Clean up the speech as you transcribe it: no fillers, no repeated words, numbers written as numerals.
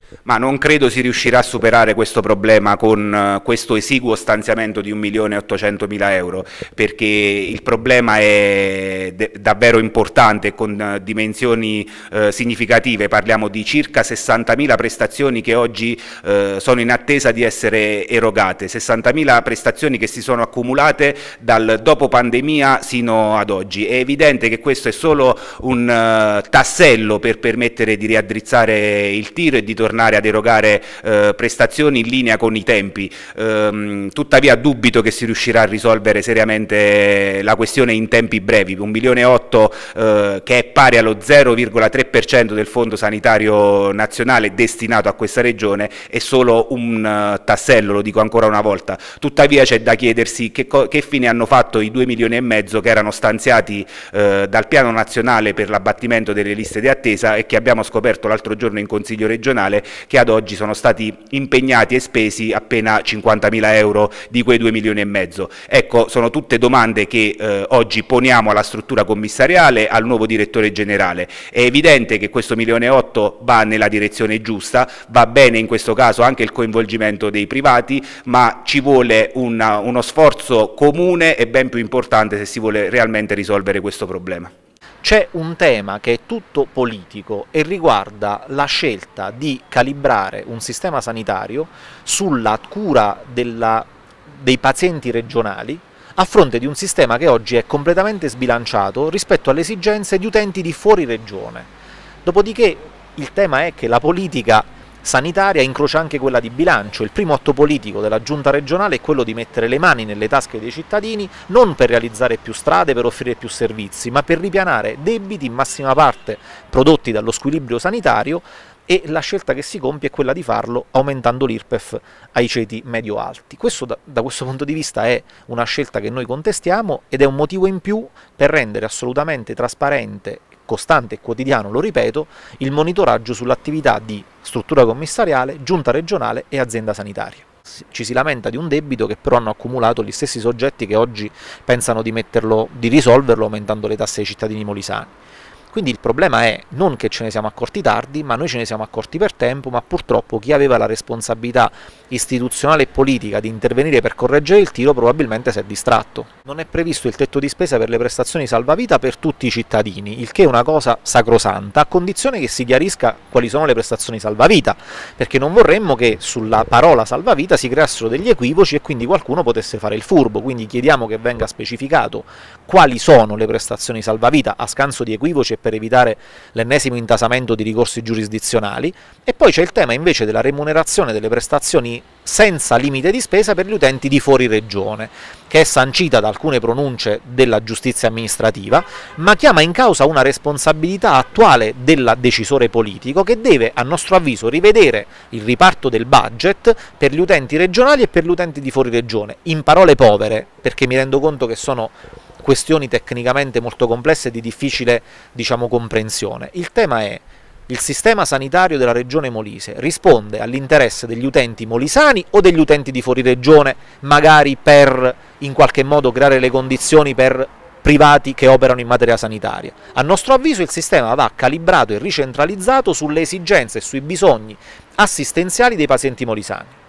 Ma non credo si riuscirà a superare questo problema con questo esiguo stanziamento di 1.800.000 euro, perché il problema è davvero importante, con dimensioni significative. Parliamo di circa 60.000 prestazioni che oggi sono in attesa di essere erogate, 60.000 prestazioni che si sono accumulate dal dopo pandemia sino ad oggi. È evidente che questo è solo un tassello per permettere di riaddrizzare il tiro e di tornare ad erogare prestazioni in linea con i tempi. Tuttavia dubito che si riuscirà a risolvere seriamente la questione in tempi brevi. 1.800.000 che è pari allo 0,3% del Fondo Sanitario Nazionale destinato a questa regione è solo un tassello, lo dico ancora una volta. Tuttavia c'è da chiedersi che fine hanno fatto i 2,5 milioni che erano stanziati dal Piano Nazionale per l'abbattimento delle liste di attesa e che abbiamo scoperto l'altro giorno in Consiglio regionale che ad oggi sono stati impegnati e spesi appena 50.000 euro di quei 2,5 milioni. Ecco, sono tutte domande che oggi poniamo alla struttura commissariale, al nuovo direttore generale. È evidente che questo 1,8 milioni va nella direzione giusta, va bene in questo caso anche il coinvolgimento dei privati, ma ci vuole uno sforzo comune e ben più importante se si vuole realmente risolvere questo problema. C'è un tema che è tutto politico e riguarda la scelta di calibrare un sistema sanitario sulla cura dei pazienti regionali a fronte di un sistema che oggi è completamente sbilanciato rispetto alle esigenze di utenti di fuori regione. Dopodiché il tema è che la politica sanitaria incrocia anche quella di bilancio. Il primo atto politico della giunta regionale è quello di mettere le mani nelle tasche dei cittadini, non per realizzare più strade, per offrire più servizi, ma per ripianare debiti in massima parte prodotti dallo squilibrio sanitario, e la scelta che si compie è quella di farlo aumentando l'IRPEF ai ceti medio-alti. Questo da questo punto di vista è una scelta che noi contestiamo ed è un motivo in più per rendere assolutamente trasparente, costante e quotidiano, lo ripeto, il monitoraggio sull'attività di struttura commissariale, giunta regionale e azienda sanitaria. Ci si lamenta di un debito che però hanno accumulato gli stessi soggetti che oggi pensano di risolverlo aumentando le tasse ai cittadini molisani. Quindi il problema è non che ce ne siamo accorti tardi, ma noi ce ne siamo accorti per tempo, ma purtroppo chi aveva la responsabilità istituzionale e politica di intervenire per correggere il tiro probabilmente si è distratto. Non è previsto il tetto di spesa per le prestazioni salvavita per tutti i cittadini, il che è una cosa sacrosanta, a condizione che si chiarisca quali sono le prestazioni salvavita, perché non vorremmo che sulla parola salvavita si creassero degli equivoci e quindi qualcuno potesse fare il furbo. Quindi chiediamo che venga specificato quali sono le prestazioni salvavita a scanso di equivoci e per evitare l'ennesimo intasamento di ricorsi giurisdizionali. E poi c'è il tema invece della remunerazione delle prestazioni senza limite di spesa per gli utenti di fuori regione, che è sancita da alcune pronunce della giustizia amministrativa, ma chiama in causa una responsabilità attuale del decisore politico che deve, a nostro avviso, rivedere il riparto del budget per gli utenti regionali e per gli utenti di fuori regione. In parole povere, perché mi rendo conto che sono questioni tecnicamente molto complesse e di difficile, comprensione. Il tema è: il sistema sanitario della regione Molise risponde all'interesse degli utenti molisani o degli utenti di fuori regione, magari per in qualche modo creare le condizioni per privati che operano in materia sanitaria? A nostro avviso il sistema va calibrato e ricentralizzato sulle esigenze e sui bisogni assistenziali dei pazienti molisani.